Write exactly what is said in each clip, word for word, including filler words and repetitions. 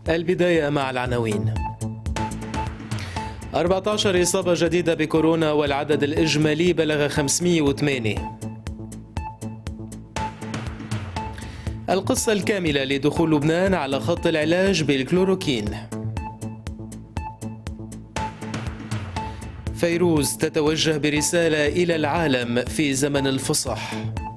البداية مع العناوين. أربعة عشر إصابة جديدة بكورونا والعدد الإجمالي بلغ خمسمئة وثمانية. القصة الكاملة لدخول لبنان على خط العلاج بالكلوروكين. فيروز تتوجه برسالة إلى العالم في زمن الفصح.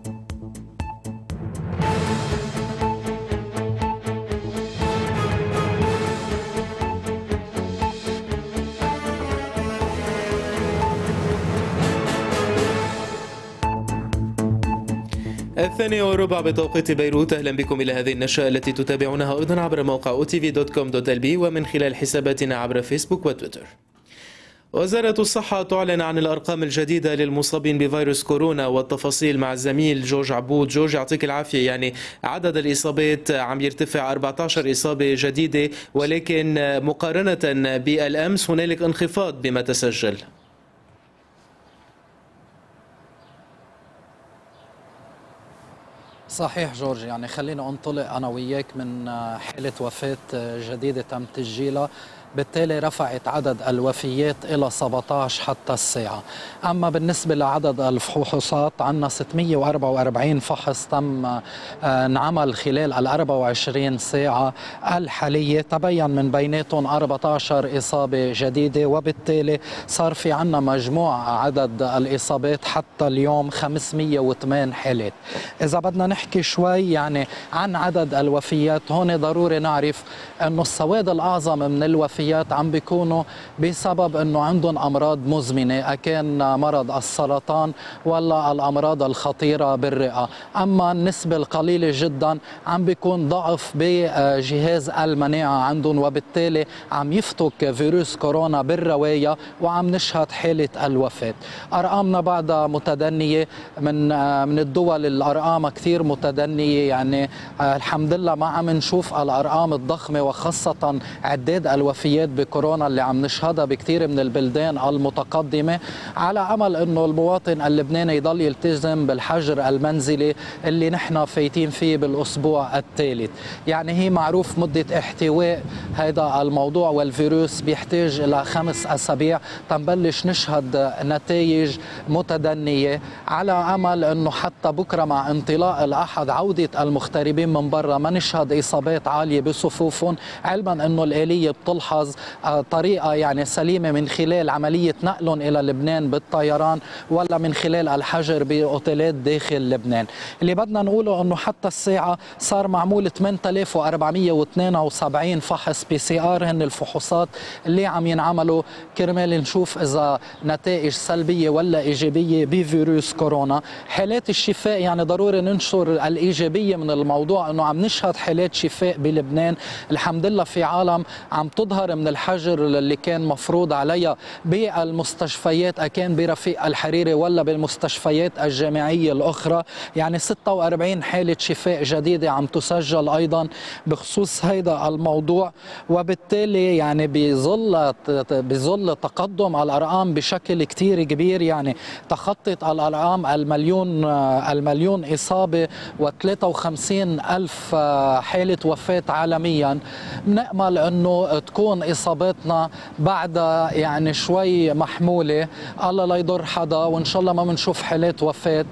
الثانية وربع بتوقيت بيروت. أهلا بكم إلى هذه النشرة التي تتابعونها أيضا عبر موقع أو تي في دوت كوم دوت إل بي ومن خلال حساباتنا عبر فيسبوك وتويتر. وزارة الصحة تعلن عن الأرقام الجديدة للمصابين بفيروس كورونا والتفاصيل مع الزميل جورج عبود. جورج يعطيك العافية. يعني عدد الإصابات عم يرتفع، أربعة عشر إصابة جديدة، ولكن مقارنة بالأمس هنالك انخفاض بما تسجل. صحيح جورج، يعني خلينا انطلق أنا وياك من حالة وفاة جديدة تم تسجيلها، بالتالي رفعت عدد الوفيات إلى سبعة عشر حتى الساعة. أما بالنسبة لعدد الفحوصات عندنا ستمئة وأربعة وأربعين فحص تم انعمل خلال ال أربعة وعشرين ساعة الحالية، تبين من بيناتهم أربعة عشر إصابة جديدة، وبالتالي صار في عندنا مجموع عدد الإصابات حتى اليوم خمسمئة وثمانية حالات. إذا بدنا نحكي شوي يعني عن عدد الوفيات، هون ضروري نعرف أنه السواد الأعظم من الوفيات عم بيكونوا بسبب انه عندهم امراض مزمنه، اكان مرض السرطان ولا الامراض الخطيره بالرئه. اما النسبه القليله جدا عم بيكون ضعف بجهاز المناعه عندهم، وبالتالي عم يفتك فيروس كورونا بالروايه وعم نشهد حاله الوفاه. ارقامنا بعدها متدنيه من من الدول، الارقام كثير متدنيه، يعني الحمد لله ما عم نشوف الارقام الضخمه وخاصه عداد الوفيات بكورونا اللي عم نشهدها بكثير من البلدان المتقدمة، على أمل أنه المواطن اللبناني يضل يلتزم بالحجر المنزلي اللي نحن فايتين فيه بالأسبوع الثالث. يعني هي معروف مدة احتواء هذا الموضوع والفيروس بيحتاج إلى خمس أسابيع تنبلش نشهد نتائج متدنية، على أمل أنه حتى بكرة مع انطلاق الأحد عودة المغتربين من برا ما نشهد إصابات عالية بصفوفهم، علما أنه الآلية بتلحظ طريقة يعني سليمة من خلال عملية نقلهم إلى لبنان بالطيران ولا من خلال الحجر بأوتيلات داخل لبنان. اللي بدنا نقوله أنه حتى الساعة صار معمول ثمانية آلاف وأربعمئة واثنين وسبعين فحص بي سي آر، هن الفحوصات اللي عم ينعملوا كرمال نشوف إذا نتائج سلبية ولا إيجابية بفيروس كورونا. حالات الشفاء يعني ضروري ننشر الإيجابية من الموضوع، أنه عم نشهد حالات شفاء بلبنان الحمد لله. في عالم عم تظهر من الحجر اللي كان مفروض عليها بالمستشفيات، أكان برفيق الحريري ولا بالمستشفيات الجامعية الأخرى، يعني ستة وأربعين حالة شفاء جديدة عم تسجل أيضا بخصوص هذا الموضوع. وبالتالي يعني بظل بظل تقدم الأرقام بشكل كتير كبير، يعني تخطت الأرقام المليون المليون إصابة وثلاثة وخمسين ألف حالة وفاة عالميا. بنأمل أنه تكون إصاباتنا بعد يعني شوي محمولة، الله لا يضر حدا، وإن شاء الله ما بنشوف حالات وفاة.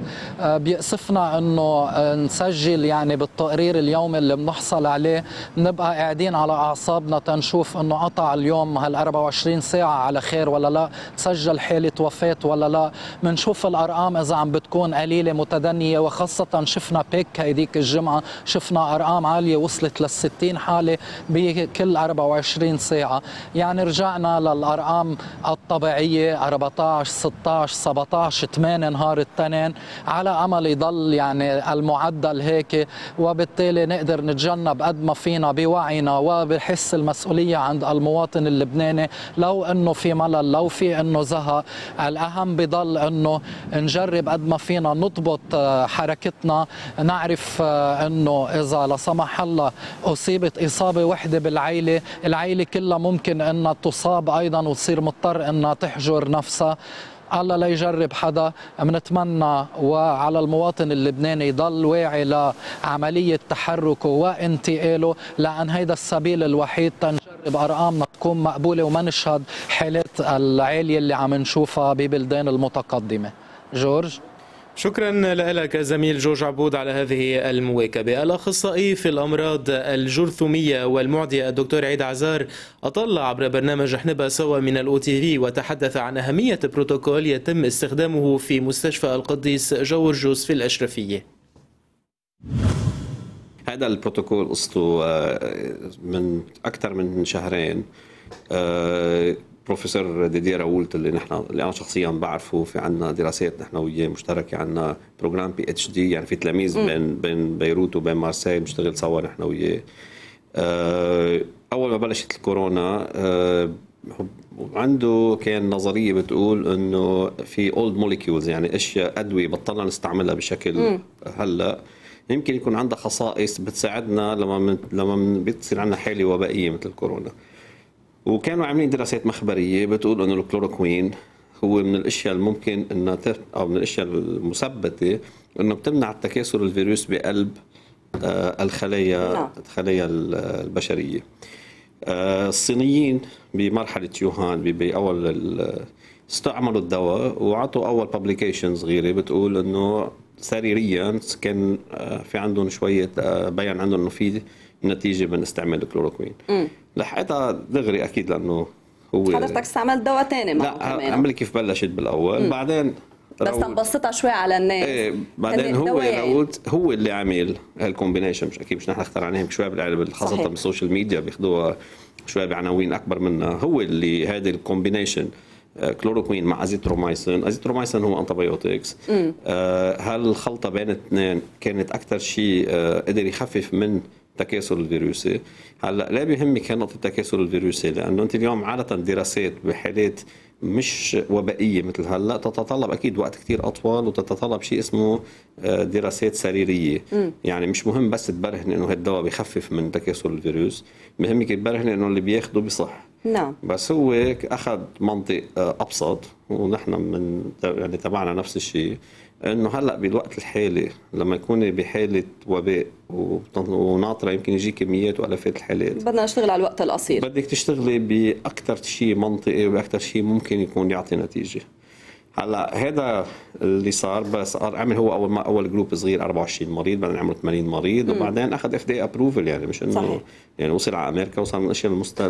بيأسفنا أنه نسجل يعني بالتقرير اليومي اللي بنحصل عليه نبقى قاعدين على أعصابنا تنشوف أنه قطع اليوم هال أربعة وعشرين ساعة على خير ولا لا، تسجل حالة وفاة ولا لا. بنشوف الأرقام إذا عم بتكون قليلة متدنية، وخاصة شفنا بيك هيديك الجمعة، شفنا أرقام عالية وصلت للستين حالة بكل أربعة وعشرين ساعة. يعني رجعنا للأرقام الطبيعية أربعة عشر ستة عشر سبعة عشر ثمانية نهار التنين، على أمل يضل يعني المعدل هيك، وبالتالي نقدر نتجنب قد ما فينا بوعينا وبحس المسؤولية عند المواطن اللبناني. لو أنه في ملل، لو في أنه زهق، الأهم بضل أنه نجرب قد ما فينا نضبط حركتنا، نعرف أنه إذا لا سمح الله أصيبت إصابة وحدة بالعائلة، العائلة كلها ممكن أنها تصاب أيضا وتصير مضطر أنها تحجر نفسها. الله لا يجرب حدا. بنتمنى وعلى المواطن اللبناني يضل واعي لعملية تحركه وانتقاله، لأن هيدا السبيل الوحيد تنجرب أرقامنا تكون مقبولة وما نشهد حالات العالية اللي عم نشوفها ببلدان المتقدمة. جورج. شكرا لك زميل جورج عبود على هذه المواكبة. الأخصائي في الأمراض الجرثومية والمعدية الدكتور عيد عزار أطل عبر برنامج حنبة سوا من الأو تي في وتحدث عن أهمية بروتوكول يتم استخدامه في مستشفى القديس جورجوس في الأشرفية. هذا البروتوكول قصته من أكثر من شهرين. بروفيسور ديدير راولت اللي نحن اللي انا شخصيا بعرفه، في عنا دراسات نحن وياه مشتركه، عنا بروجرام بي اتش دي، يعني في تلاميذ م. بين بين بيروت وبين مارسيل بنشتغل سوا نحن وياه. اول ما بلشت الكورونا عنده كان نظريه بتقول انه في اولد موليكيولز، يعني اشياء ادويه بطلنا نستعملها بشكل م. هلا يمكن يكون عندها خصائص بتساعدنا لما من لما بتصير عندنا حاله وبائيه مثل الكورونا. وكانوا عاملين دراسات مخبريه بتقول انه الكلوروكوين هو من الاشياء الممكن انها تف... او من الاشياء المثبته انه بتمنع التكاثر الفيروس بقلب آه الخلايا الخلايا البشريه. آه الصينيين بمرحله يوهان باول استعملوا الدواء وعطوا اول بابليكيشن صغيره بتقول انه سريريا كان آه في عندهم شويه آه بيان عندهم انه في نتيجه من استعمال الكلوروكوين. م. لحقتها دغري اكيد لانه هو حضرتك استعملت دواء ثاني معه كمان. لا عملي كيف بلشت بالاول. م. بعدين بس تنبسطها شوي على الناس. ايه بعدين هو راود هو اللي عامل هالكومبينيشن، مش اكيد مش نحن اخترعناهم شوي بالعلم، خاصه بالسوشيال ميديا بياخذوها شوي بعناوين اكبر منها. هو اللي هذا الكومبينيشن كلوروكوين مع ازيترومايسين. ازيترومايسين هو انتبيوتكس. آه هالخلطه بين الاثنين كانت اكثر شيء آه قدر يخفف من تكاثر الفيروسي. هلا لا بيهمك كان نقطه التكاثر الفيروسي، لانه انت اليوم عاده دراسات بحالات مش وبائيه مثل هلا تتطلب اكيد وقت كثير اطول وتتطلب شيء اسمه دراسات سريريه. م. يعني مش مهم بس تبرهن انه هالدواء بيخفف من تكاثر الفيروس، مهمك تبرهن انه اللي بياخده بصح. نعم. بس هو اخذ منطق ابسط ونحن من يعني تبعنا نفس الشيء، انه هلا بالوقت الحالي لما يكون بحاله وباء وناطره يمكن يجي كميات والافات الحالات، بدنا نشتغل على الوقت القصير. بدك تشتغلي باكثر شيء منطقي واكثر شيء ممكن يكون يعطي نتيجه. هلا هذا اللي صار، بس صار عمل هو اول ما اول جروب صغير أربعة وعشرين مريض، بعدين عملوا ثمانين مريض. م. وبعدين اخذ اف دي ابروفل، يعني مش انه يعني وصل على امريكا وصار من الاشياء المستل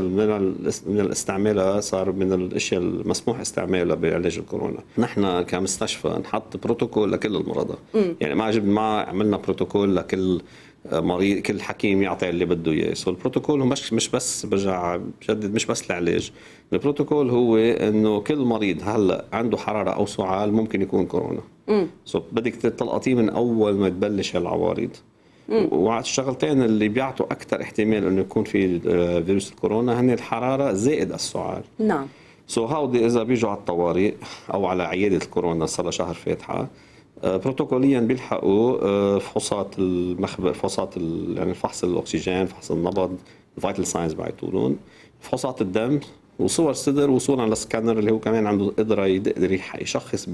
من الاستعمالها، صار من الاشياء المسموح استعمالها بعلاج الكورونا. نحن كمستشفى نحط بروتوكول لكل المرضى. م. يعني ما جبنا ما عملنا بروتوكول لكل مريض، كل حكيم يعطي اللي بده اياه. سو البروتوكول هو مش مش بس برجع بجدد مش بس العلاج، البروتوكول هو انه كل مريض هلا عنده حراره او سعال ممكن يكون كورونا. امم سو بدك تلقطيه من اول ما تبلش العوارض. والشغلتين اللي بيعطوا اكثر احتمال انه يكون في فيروس الكورونا هن الحراره زائد السعال. نعم. سو هودي اذا بيجوا على الطوارئ او على عياده الكورونا صار شهر فاتحه، بروتوكوليا بيلحقوا فحوصات المخبر، فحوصات يعني فحص الاكسجين، فحص النبض، الفيتال ساينز بعتوا لهم، فحوصات الدم وصور صدر وصولا للسكانر اللي هو كمان عنده قدره يقدر يشخص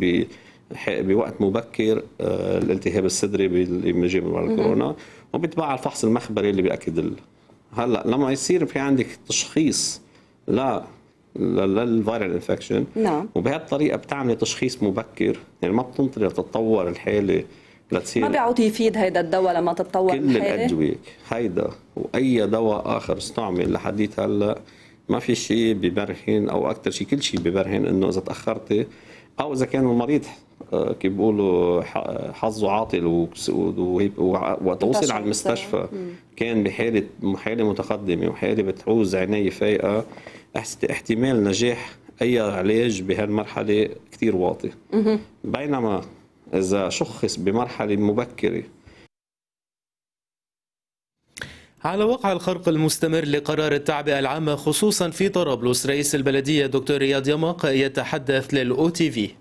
بوقت مبكر الالتهاب الصدري اللي بيجي من وراء الكورونا، وبيتبع الفحص المخبري اللي بياكد ال... هلا لما يصير في عندك تشخيص لا للفيرال انفكشن، نعم، وبهالطريقه بتعملي تشخيص مبكر، يعني ما بتنطري تتطور الحاله لتصير. ما بيعود يفيد هيدا الدواء لما تتطور كل الحاله؟ كل الادويه هيدا واي دواء اخر استعمل لحديت هلا ما في شيء ببرهن، او اكثر شيء كل شيء ببرهن انه اذا تاخرتي او اذا كان المريض كيف بيقولوا حظه عاطل وتوصل على المستشفى كان بحاله حاله متقدمه وحاله بتعوز عنايه فايقه، احتمال نجاح اي علاج بهالمرحله كثير واطي. بينما اذا شخص بمرحله مبكره. على وقع الخرق المستمر لقرار التعبئة العامة خصوصا في طرابلس، رئيس البلدية دكتور رياض يماق يتحدث للأو تي في.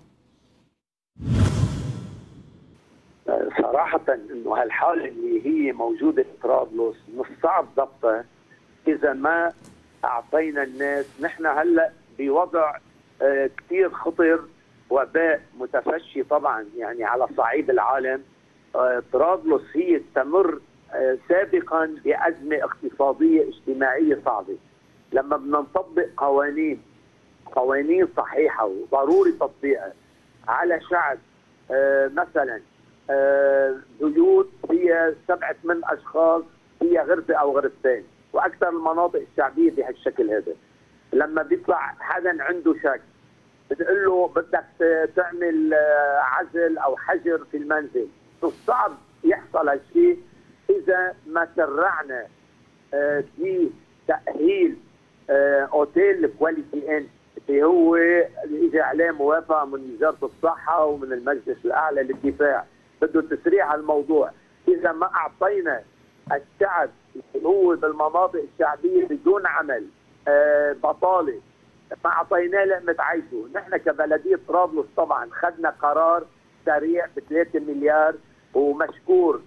صراحة انه هالحالة اللي هي موجودة في طرابلس من الصعب ضبطها اذا ما اعطينا الناس. نحن هلا بوضع كثير خطر وباء متفشي طبعا يعني على صعيد العالم. طرابلس هي تمر سابقا بأزمة اقتصادية اجتماعية صعبة. لما بدنا نطبق قوانين قوانين صحيحة وضروري تطبيقها على شعب مثلا بيوت فيها سبعة من أشخاص، فيها غرفة أو غرفتين، وأكثر المناطق الشعبية بهالشكل هذا، لما بيطلع حدا عنده شك بتقول له بدك تعمل عزل أو حجر في المنزل، صعب يحصل هالشيء إذا ما سرعنا في تأهيل أوتيل كواليتي إن اللي هو اللي إجى عليه موافقة من وزارة الصحة ومن المجلس الأعلى للدفاع. بده تسريع الموضوع. إذا ما أعطينا الشعب اللي هو بالمناطق الشعبية بدون عمل بطالة، ما أعطيناه لقمة عيشه. نحن كبلدية طرابلس طبعا خدنا قرار سريع ب ثلاثة مليار، ومشكور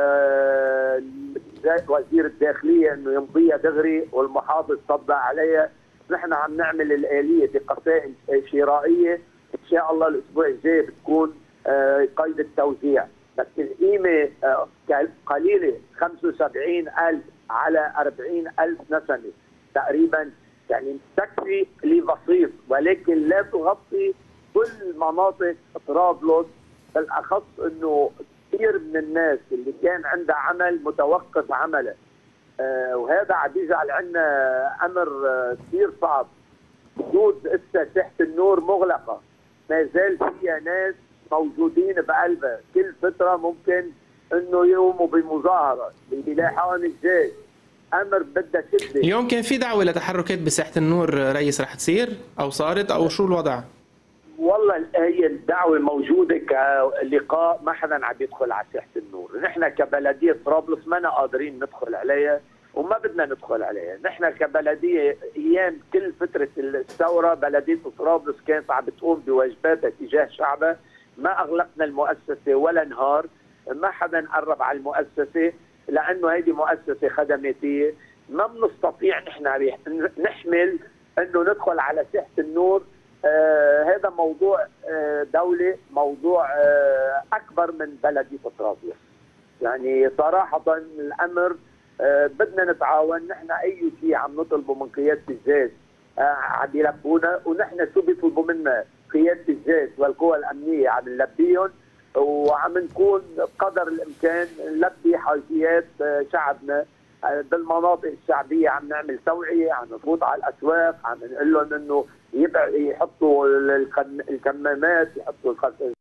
آه وزير الداخلية انه يمضيها دغري والمحافظ صدق عليها. نحن عم نعمل الآلية بقسائم شرائية ان شاء الله الاسبوع الجاي بتكون آه قيد التوزيع، بس القيمة آه قليلة، خمسة وسبعين ألف على أربعين ألف نسمة تقريبا، يعني تكفي لبسيط ولكن لا تغطي كل مناطق طرابلس، بالاخص انه كثير من الناس اللي كان عندها عمل متوقف عمله، آه وهذا عم يجعل عندنا امر آه كثير صعب. وجود اسا ساحه النور مغلقه، ما زال فيها ناس موجودين بقلبها، كل فتره ممكن انه يقوموا بمظاهره بيلاحقهم الجيش، امر بدها شده. اليوم كان في دعوه لتحركات بساحه النور رئيس رح تصير او صارت او شو الوضع؟ والله هي الدعوه موجوده كلقاء، ما حدا عم يدخل على ساحه النور. نحن كبلديه طرابلس ما قادرين ندخل عليها وما بدنا ندخل عليها. نحن كبلديه ايام كل فتره الثوره بلديه طرابلس كانت عم بتقوم بواجباتها تجاه شعبها، ما اغلقنا المؤسسه ولا نهار، ما حدا قرب على المؤسسه لانه هيدي مؤسسه خدماتيه، ما بنستطيع نحن نحمل انه ندخل على ساحه النور. آه هذا موضوع آه دولي، موضوع آه اكبر من بلديه طرابلس. يعني صراحه الامر آه بدنا نتعاون. نحن اي شيء عم نطلبه من قياده الجيش آه عم يلبونا، ونحن شو بيطلبوا منا قياده الجيش والقوى الامنيه عم نلبيهم، وعم نكون بقدر الامكان نلبي حاجيات آه شعبنا بالمناطق الشعبيه. عم نعمل توعيه، عم نفوت على الاسواق، عم نقول لهم انه يحطوا الكمامات، يحطوا الخصائص.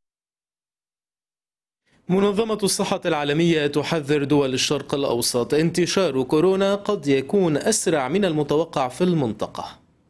منظمة الصحة العالمية تحذر دول الشرق الأوسط انتشار كورونا قد يكون أسرع من المتوقع في المنطقة.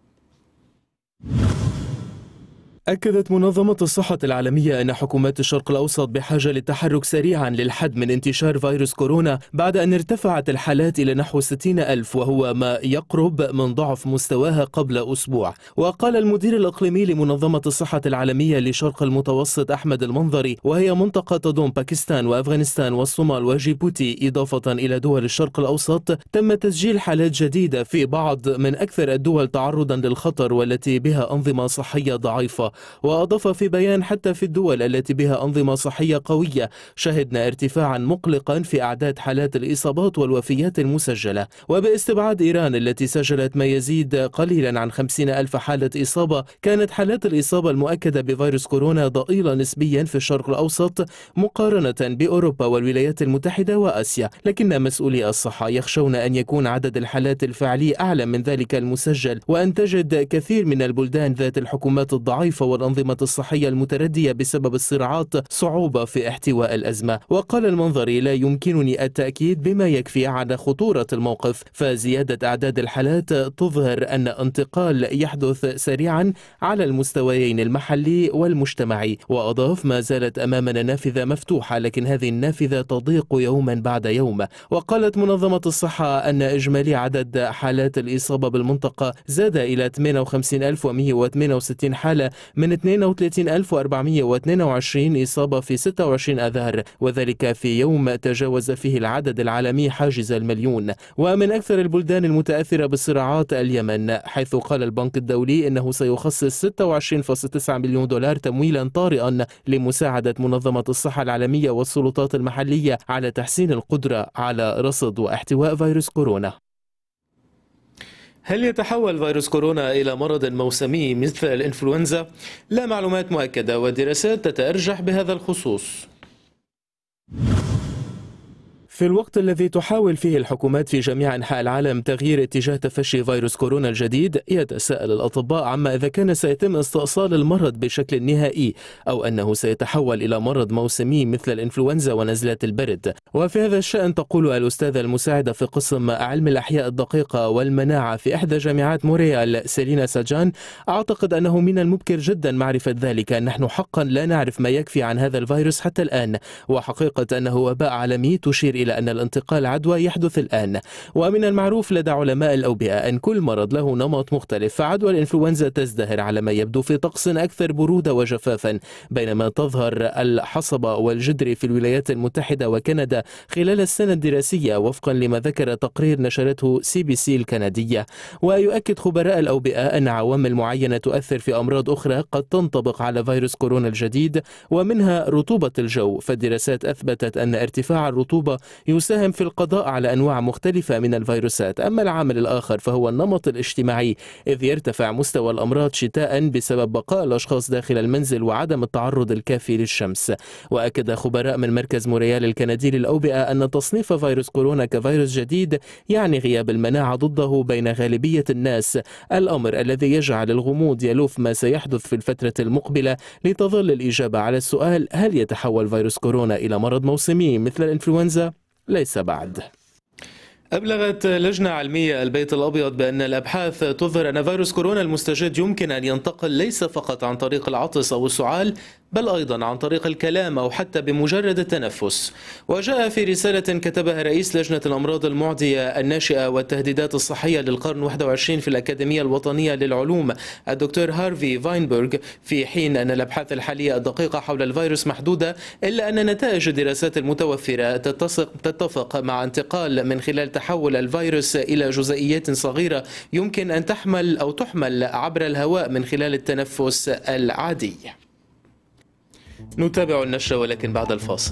أكدت منظمة الصحة العالمية أن حكومات الشرق الأوسط بحاجة للتحرك سريعا للحد من انتشار فيروس كورونا بعد أن ارتفعت الحالات إلى نحو ستين ألف، وهو ما يقرب من ضعف مستواها قبل أسبوع. وقال المدير الإقليمي لمنظمة الصحة العالمية لشرق المتوسط أحمد المنظري، وهي منطقة تضم باكستان وأفغانستان والصومال وجيبوتي إضافة إلى دول الشرق الأوسط، تم تسجيل حالات جديدة في بعض من أكثر الدول تعرضا للخطر والتي بها أنظمة صحية ضعيفة. وأضاف في بيان حتى في الدول التي بها أنظمة صحية قوية شهدنا ارتفاعا مقلقا في أعداد حالات الإصابات والوفيات المسجلة، وباستبعاد إيران التي سجلت ما يزيد قليلا عن خمسين ألف حالة إصابة، كانت حالات الإصابة المؤكدة بفيروس كورونا ضئيلة نسبيا في الشرق الأوسط مقارنة بأوروبا والولايات المتحدة وآسيا. لكن مسؤولي الصحة يخشون أن يكون عدد الحالات الفعلي أعلى من ذلك المسجل، وأن تجد كثير من البلدان ذات الحكومات الضعيفة والأنظمة الصحية المتردية بسبب الصراعات صعوبة في احتواء الأزمة. وقال المنظري: لا يمكنني التأكيد بما يكفي على خطورة الموقف، فزيادة أعداد الحالات تظهر أن انتقال يحدث سريعا على المستويين المحلي والمجتمعي. وأضاف: ما زالت أمامنا نافذة مفتوحة، لكن هذه النافذة تضيق يوما بعد يوم. وقالت منظمة الصحة أن إجمالي عدد حالات الإصابة بالمنطقة زاد إلى ثمانية وخمسين ألف ومئة وثمانية وستين حالة من اثنين وثلاثين ألف وأربعمئة واثنين وعشرين إصابة في ستة وعشرين أذار، وذلك في يوم تجاوز فيه العدد العالمي حاجز المليون. ومن أكثر البلدان المتأثرة بالصراعات اليمن، حيث قال البنك الدولي إنه سيخصص ستة وعشرين فاصلة تسعة مليون دولار تمويلا طارئا لمساعدة منظمة الصحة العالمية والسلطات المحلية على تحسين القدرة على رصد واحتواء فيروس كورونا. هل يتحول فيروس كورونا إلى مرض موسمي مثل الإنفلونزا؟ لا معلومات مؤكدة، ودراسات تتأرجح بهذا الخصوص. في الوقت الذي تحاول فيه الحكومات في جميع أنحاء العالم تغيير اتجاه تفشي فيروس كورونا الجديد، يتساءل الأطباء عما إذا كان سيتم استئصال المرض بشكل نهائي أو أنه سيتحول إلى مرض موسمي مثل الإنفلونزا ونزلات البرد. وفي هذا الشأن تقول الأستاذة المساعدة في قسم علم الأحياء الدقيقة والمناعة في إحدى جامعات موريال سيلينا ساجان: أعتقد أنه من المبكر جدا معرفة ذلك. نحن حقا لا نعرف ما يكفي عن هذا الفيروس حتى الآن، وحقيقة أنه وباء عالمي تشير إلى أن الانتقال عدوى يحدث الآن. ومن المعروف لدى علماء الأوبئة أن كل مرض له نمط مختلف، فعدوى الإنفلونزا تزدهر على ما يبدو في طقس أكثر برودة وجفافا، بينما تظهر الحصبة والجدري في الولايات المتحدة وكندا خلال السنة الدراسية، وفقا لما ذكر تقرير نشرته سي بي سي الكندية. ويؤكد خبراء الأوبئة أن عوامل معينة تؤثر في أمراض أخرى قد تنطبق على فيروس كورونا الجديد، ومنها رطوبة الجو، فالدراسات أثبتت أن ارتفاع الرطوبة يساهم في القضاء على أنواع مختلفة من الفيروسات. أما العامل الآخر فهو النمط الاجتماعي، إذ يرتفع مستوى الأمراض شتاء بسبب بقاء الأشخاص داخل المنزل وعدم التعرض الكافي للشمس. وأكد خبراء من مركز موريال الكندي للأوبئة أن تصنيف فيروس كورونا كفيروس جديد يعني غياب المناعة ضده بين غالبية الناس، الأمر الذي يجعل الغموض يلوف ما سيحدث في الفترة المقبلة، لتظل الإجابة على السؤال: هل يتحول فيروس كورونا إلى مرض موسمي مثل الإنفلونزا؟ ليس بعد. أبلغت لجنة علمية البيت الأبيض بأن الأبحاث تظهر أن فيروس كورونا المستجد يمكن أن ينتقل ليس فقط عن طريق العطس أو السعال، بل أيضا عن طريق الكلام أو حتى بمجرد التنفس. وجاء في رسالة كتبها رئيس لجنة الأمراض المعدية الناشئة والتهديدات الصحية للقرن واحد وعشرين في الأكاديمية الوطنية للعلوم الدكتور هارفي فاينبرغ: في حين أن الأبحاث الحالية الدقيقة حول الفيروس محدودة، إلا أن نتائج الدراسات المتوفرة تتفق, تتفق مع انتقال من خلال تحول الفيروس إلى جزيئات صغيرة يمكن أن تحمل أو تحمل عبر الهواء من خلال التنفس العادي. نتابع النشرة ولكن بعد الفاصل.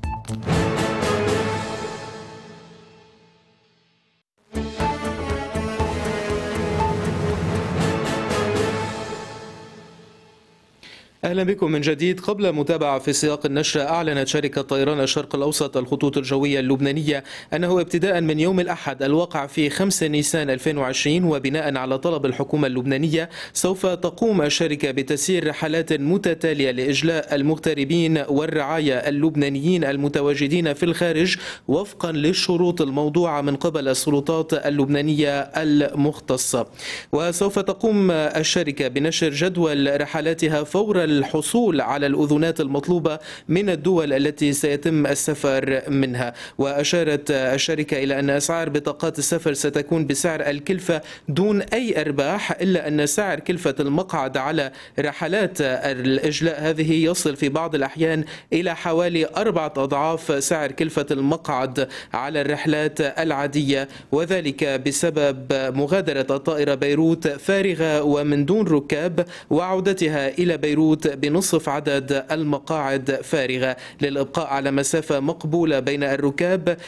أهلا بكم من جديد. قبل متابعة في سياق النشرة، أعلنت شركة طيران الشرق الأوسط الخطوط الجوية اللبنانية أنه ابتداء من يوم الأحد الواقع في خمسة نيسان ألفين وعشرين، وبناء على طلب الحكومة اللبنانية، سوف تقوم الشركة بتسيير رحلات متتالية لإجلاء المغتربين والرعاية اللبنانيين المتواجدين في الخارج وفقا للشروط الموضوعة من قبل السلطات اللبنانية المختصة. وسوف تقوم الشركة بنشر جدول رحلاتها فور الحصول على الأذونات المطلوبة من الدول التي سيتم السفر منها. وأشارت الشركة إلى أن أسعار بطاقات السفر ستكون بسعر الكلفة دون أي أرباح، إلا أن سعر كلفة المقعد على رحلات الإجلاء هذه يصل في بعض الأحيان إلى حوالي أربعة أضعاف سعر كلفة المقعد على الرحلات العادية، وذلك بسبب مغادرة الطائرة بيروت فارغة ومن دون ركاب، وعودتها إلى بيروت بنصف عدد المقاعد فارغة للإبقاء على مسافة مقبولة بين الركاب،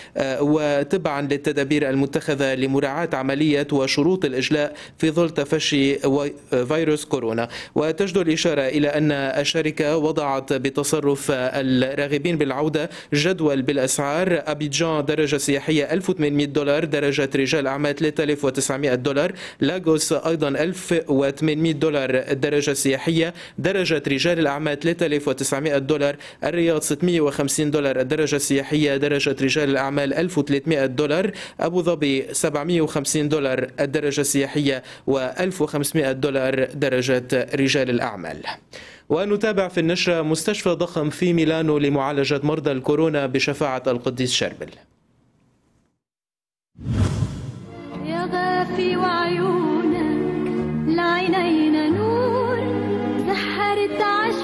وتبعا للتدابير المتخذة لمراعاة عملية وشروط الإجلاء في ظل تفشي فيروس كورونا. وتجدر الإشارة إلى أن الشركة وضعت بتصرف الراغبين بالعودة جدول بالأسعار: أبيجان درجة سياحية ألف وثمانمئة دولار، درجة رجال أعمال ثلاثة آلاف وتسعمئة دولار، لاغوس أيضا ألف وثمانمئة دولار درجة سياحية، درجة رجال الأعمال ثلاثة آلاف وتسعمئة دولار، الرياض ستمئة وخمسين دولار الدرجة السياحية، درجة رجال الأعمال ألف وثلاثمئة دولار، أبو ظبي سبعمئة وخمسين دولار الدرجة السياحية، وألف وخمسمئة دولار درجة رجال الأعمال. ونتابع في النشرة: مستشفى ضخم في ميلانو لمعالجة مرضى الكورونا بشفاعة القديس شربل. يا غافي وعيونك لعينينا نور سحر ورد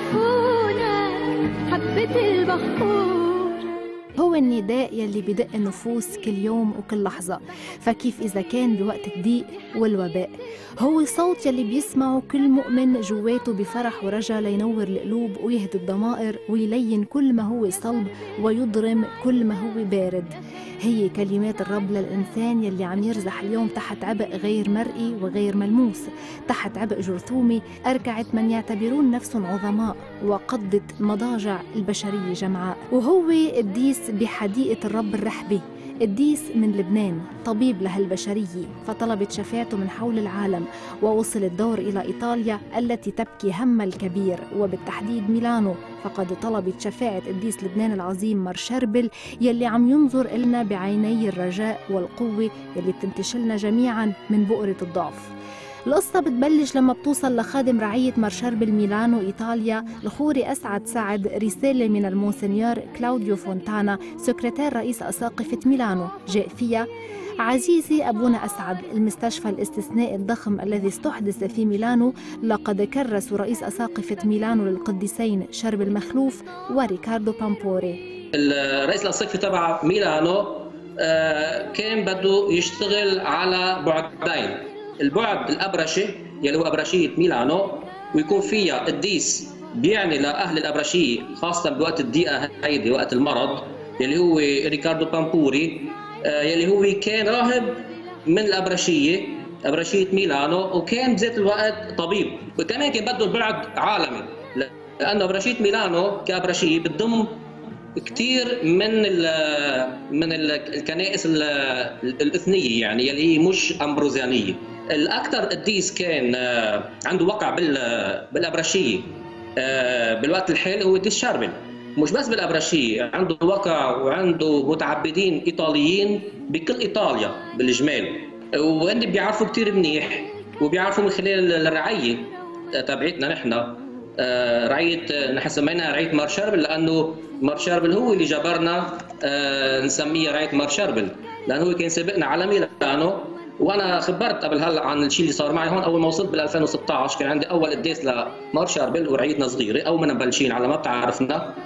عشفونك حبة البخور. هو النداء يلي بدق النفوس كل يوم وكل لحظة، فكيف إذا كان بوقت الضيق والوباء؟ هو الصوت يلي بيسمعه كل مؤمن جواته بفرح ورجا لينور القلوب ويهدي الضمائر ويلين كل ما هو صلب ويضرم كل ما هو بارد. هي كلمات الرب للإنسان يلي عم يرزح اليوم تحت عبء غير مرئي وغير ملموس، تحت عبء جرثومي أركعت من يعتبرون نفسهم عظماء وقضت مضاجع البشرية جمعاء. وهو قديس بحديقة الرب الرحبي، قديس من لبنان، طبيب لهالبشرية، فطلبت شفاعته من حول العالم ووصل الدور إلى إيطاليا التي تبكي هم الكبير وبالتحديد ميلانو، فقد طلبت شفاعة قديس لبنان العظيم مار شربل يلي عم ينظر إلنا بعيني الرجاء والقوة يلي بتنتشلنا جميعا من بؤرة الضعف. القصة بتبلش لما بتوصل لخادم رعية مار شربل ميلانو إيطاليا الخوري أسعد سعد رسالة من المونسنيور كلاوديو فونتانا سكرتير رئيس أساقفة ميلانو، جاء فيها: عزيزي أبونا أسعد، المستشفى الاستثنائي الضخم الذي استحدث في ميلانو لقد كرس رئيس أساقفة ميلانو للقديسين شربل مخلوف وريكاردو بامبوري. الرئيس الأساقفة تبع ميلانو كان بده يشتغل على بعدين، البعد الأبرشي يلي هو أبرشية ميلانو ويكون فيها قديس بيعني لأهل الأبرشية خاصة بوقت الضيقة هيدي وقت المرض يلي هو ريكاردو بامبوري يلي هو كان راهب من الأبرشية أبرشية ميلانو وكان بذات الوقت طبيب، وكمان كان بده البعد عالمي لأنه أبرشية ميلانو كأبرشية بتضم كثير من ال من ال الكنائس الإثنية يعني يلي هي مش أمبروزيانية. الأكثر قديس كان عنده وقع بالأبرشية بالوقت الحالي هو قديس شربل، مش بس بالأبرشية، عنده وقع وعنده متعبدين إيطاليين بكل إيطاليا بالإجمال، وهن بيعرفوا كثير منيح وبيعرفوا من خلال الرعية تبعتنا نحن رعية نحن سميناها رعية مار شربل لأنه مار شربل هو اللي جبرنا نسميها رعية مار شربل لأنه هو كان سابقنا على ميلانو. وانا خبرت قبل هلا عن الشيء اللي صار معي هون. اول ما وصلت بال ألفين وستة عشر كان عندي اول قداس لمار شربل ورعيتنا صغيره، اول ما مبلشين على ما بتعرفنا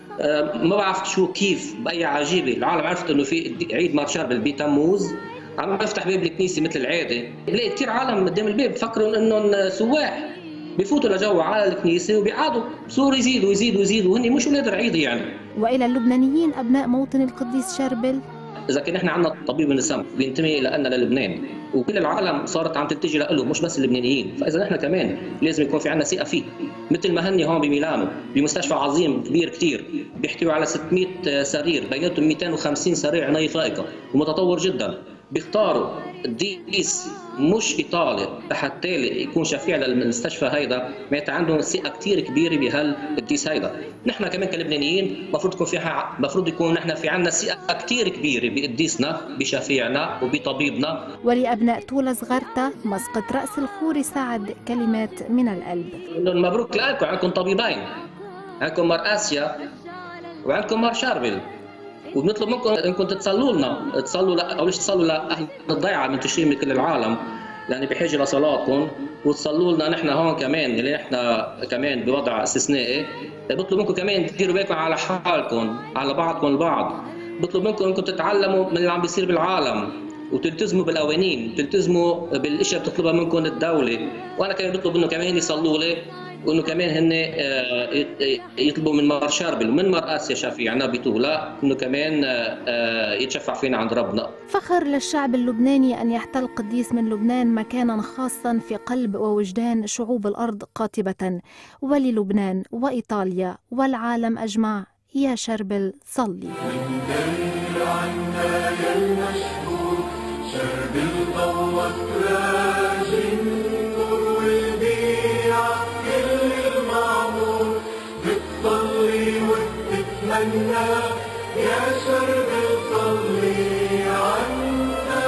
ما بعرف شو كيف باي عجيبه العالم عرفت انه في عيد مار شربل بتموز، عم بفتح باب الكنيسه مثل العاده بلاقي كثير عالم قدام الباب بفكروا انهم سواح بفوتوا لجوا على الكنيسه وبيقعدوا بصوروا يزيدوا يزيدوا يزيدوا وهن مش اولاد رعيضه يعني. والى اللبنانيين ابناء موطن القديس شربل، إذا كان نحن عندنا طبيب من السم بينتمي لنا للبنان وكل العالم صارت عم تلتجي له مش بس اللبنانيين، فإذا نحن كمان لازم يكون في عندنا ثقة فيه، مثل ما هني هون بميلانو بمستشفى عظيم كبير كثير بيحتوي على ستمئة سرير بيناتهم مئتين وخمسين سرير عناية فائقة ومتطور جدا، بيختاروا قديس مش ايطالي لحتى يكون شفيع للمستشفى هيدا، معناتها عندهم ثقه كثير كبيره بهالقديس هيدا. نحن كمان كلبنانيين المفروض يكون في المفروض يكون نحن في عندنا ثقه كثير كبيره بقديسنا بشفيعنا وبطبيبنا. ولابناء طولة صغرتا مسقط راس الخوري سعد كلمات من القلب. مبروك لكم، عندكم طبيبين، عندكم مار اسيا وعندكم مار شربل، وبنطلب منكم انكم تصلوا لنا، تصلوا لا او ليش تصلوا لاهل الضيعه منتشرين من كل العالم لان بحاجه لصلاتكم، وتصلوا لنا نحن هون كمان اللي نحن كمان بوضع استثنائي. بطلب منكم كمان تديروا بالكم على حالكم على بعضكم البعض، بطلب منكم انكم تتعلموا من اللي عم بيصير بالعالم وتلتزموا بالقوانين، تلتزموا بالاشياء اللي بتطلبها منكم الدوله، وانا كمان بطلب انه كمان يصلوا لي وانه كمان هن يطلبوا من مار شربل ومن مار اسيا شفيعنا بطولة انه كمان يتشفع فينا عند ربنا. فخر للشعب اللبناني ان يحتل قديس من لبنان مكانا خاصا في قلب ووجدان شعوب الارض قاطبة، وللبنان وايطاليا والعالم اجمع. يا شربل صلي. يا شربل صلي عنا.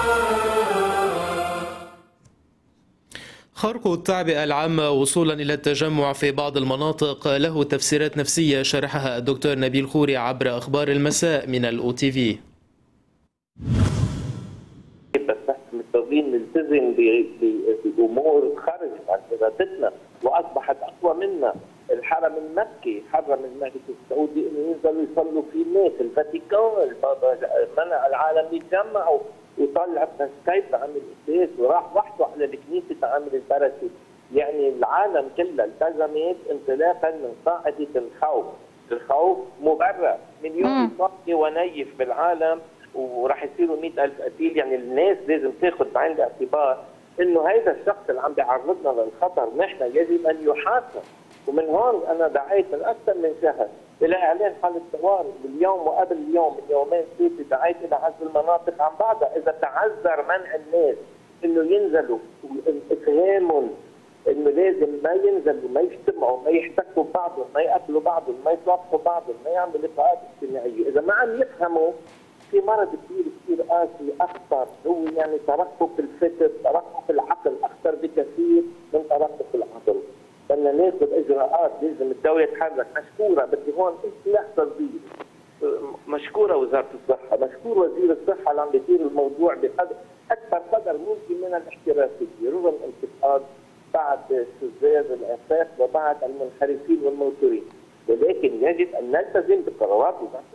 خرق التعبئة العامة وصولا إلى التجمع في بعض المناطق له تفسيرات نفسية شرحها الدكتور نبيل خوري عبر أخبار المساء من الأو تي في. بس نحن مضطرين نلتزم بامور خرجت عن ارادتنا واصبحت اقوى منا. الحرم المكي حرم الملك السعودي انه ينزلوا يصلوا فيه الناس، الفاتيكان منع العالم يتجمعوا وطلع سكايب عامل اساس وراح وحده على الكنيسه عامل البركه. يعني العالم كلها التزمت انطلاقا من قاعده الخوف، الخوف مبرر. من يوم صافي ونيف بالعالم وراح يصيروا مئة ألف قتيل، يعني الناس لازم تاخذ بعين الاعتبار انه هذا الشخص اللي عم بيعرضنا للخطر نحن يجب ان يحاسب. ومن هون انا دعيت من اكثر من شهر الى اعلان حاله طوارئ باليوم وقبل اليوم من يومين ثلاثه، دعيت الى عزل المناطق عن بعضها. اذا تعذر منع الناس انه ينزلوا افهامهم انه لازم ما ينزلوا، ما يجتمعوا، ما يحتكوا ببعضهم، ما يقابلوا بعضهم، ما يصافحوا بعضهم، ما يعملوا لقاءات اجتماعيه، اذا ما عم يفهموا في مرض كثير كثير قاسي اخطر، هو يعني ترقب الفكر، ترقب العقل اخطر بكثير من ترقب العقل. بدنا ناخذ اجراءات، لازم الدوله تتحرك. مشكوره، بدي هون اصلاح تنظيمي. مشكوره وزاره الصحه، مشكور وزير الصحه اللي عم بيدير الموضوع بقدر اكثر قدر ممكن من الاحترافيه، رغم انتقاد بعض شذاذ الافاق وبعض المنحرفين والموتورين، ولكن يجب ان نلتزم بقرارات وزاره.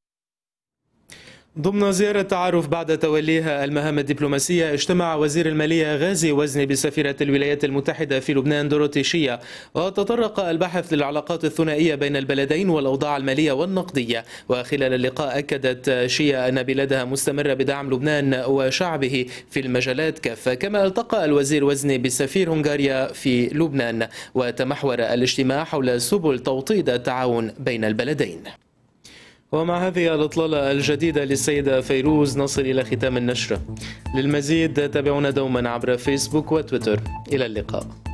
ضمن زيارة تعارف بعد توليها المهام الدبلوماسية، اجتمع وزير المالية غازي وزني بسفيرة الولايات المتحدة في لبنان دوروثي شيا، وتطرق البحث للعلاقات الثنائية بين البلدين والأوضاع المالية والنقدية. وخلال اللقاء أكدت شيا أن بلادها مستمرة بدعم لبنان وشعبه في المجالات كافة. كما التقى الوزير وزني بسفير هنغاريا في لبنان، وتمحور الاجتماع حول سبل توطيد التعاون بين البلدين. ومع هذه الإطلالة الجديدة للسيدة فيروز نصل إلى ختام النشرة. للمزيد تابعونا دوما عبر فيسبوك وتويتر. إلى اللقاء.